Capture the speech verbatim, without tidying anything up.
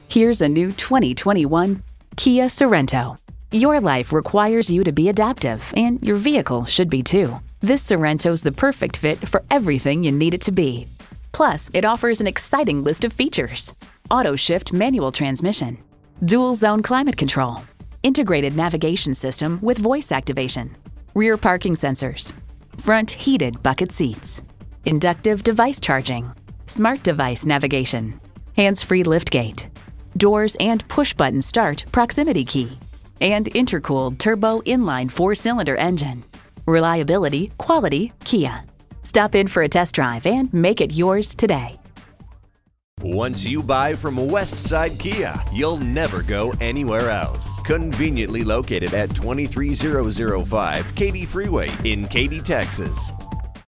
Here's a new twenty twenty-one Kia Sorento. Your life requires you to be adaptive, and your vehicle should be too. This Sorrento's the perfect fit for everything you need it to be. Plus, it offers an exciting list of features: auto shift manual transmission, dual zone climate control, integrated navigation system with voice activation, rear parking sensors, front heated bucket seats, inductive device charging, smart device navigation, hands-free liftgate, doors and push-button start proximity key, and intercooled turbo inline four-cylinder engine. Reliability, quality, Kia. Stop in for a test drive and make it yours today. Once you buy from Westside Kia, you'll never go anywhere else. Conveniently located at twenty-three thousand five Katy Freeway in Katy, Texas.